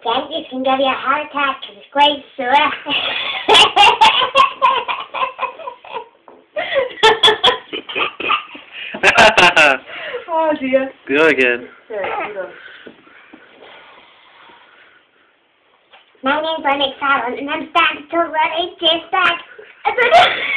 Dentist can give you a heart attack because it's quite sore. Oh dear. Go again. My name's Lennox Allen and I'm starting to run a chest back.